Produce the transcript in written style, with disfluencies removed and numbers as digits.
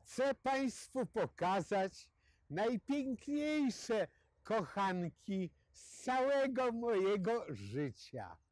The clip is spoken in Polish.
Chcę Państwu pokazać najpiękniejsze kochanki z całego mojego życia.